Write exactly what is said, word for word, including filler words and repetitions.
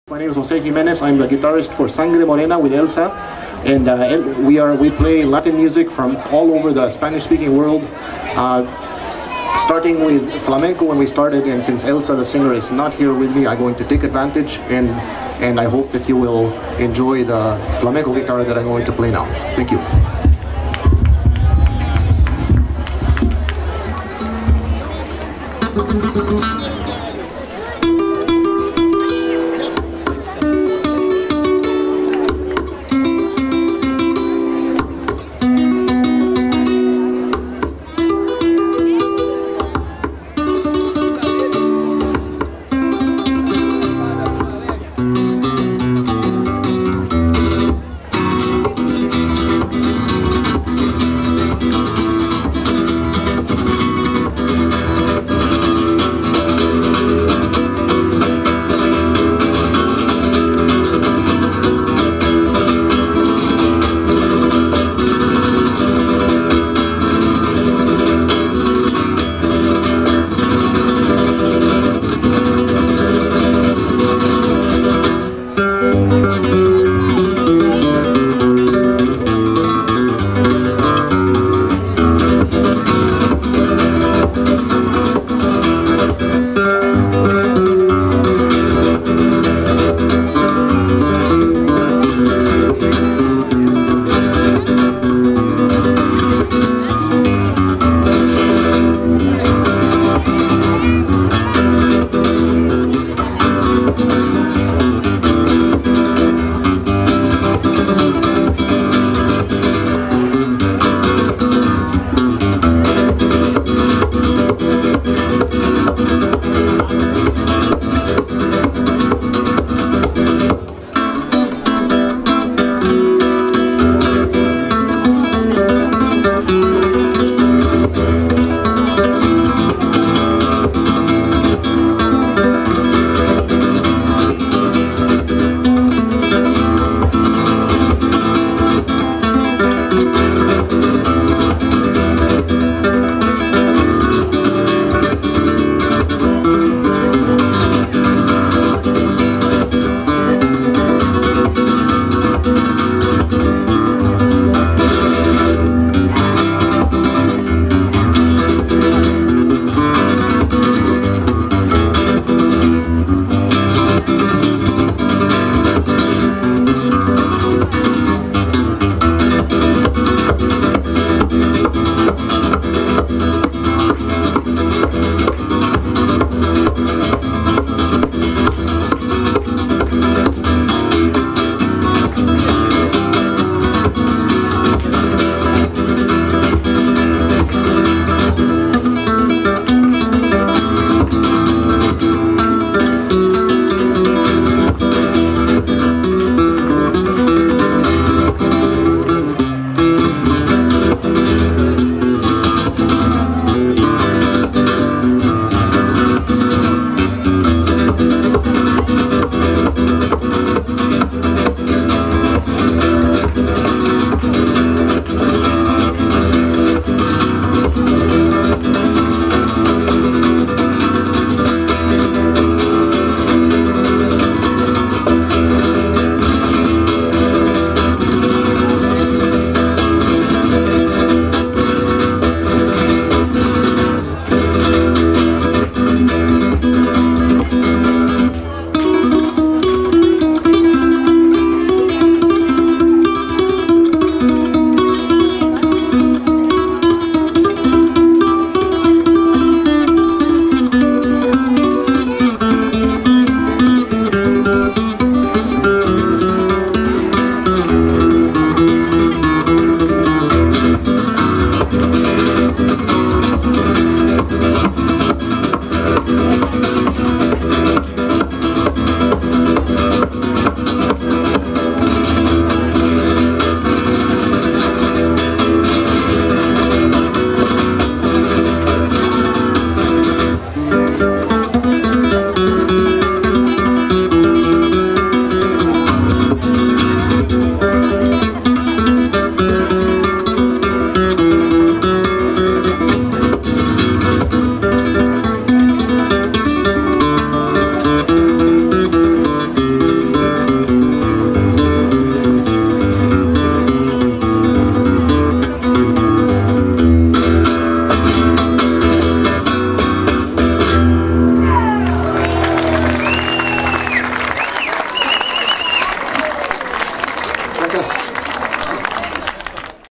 My name is Jose Jimenez. I'm the guitarist for Sangre Morena with Elsa, and uh, we are we play Latin music from all over the Spanish-speaking world, uh, starting with flamenco when we started. And since Elsa, the singer, is not here with me, I'm going to take advantage, and and I hope that you will enjoy the flamenco guitar that I'm going to play now. Thank you.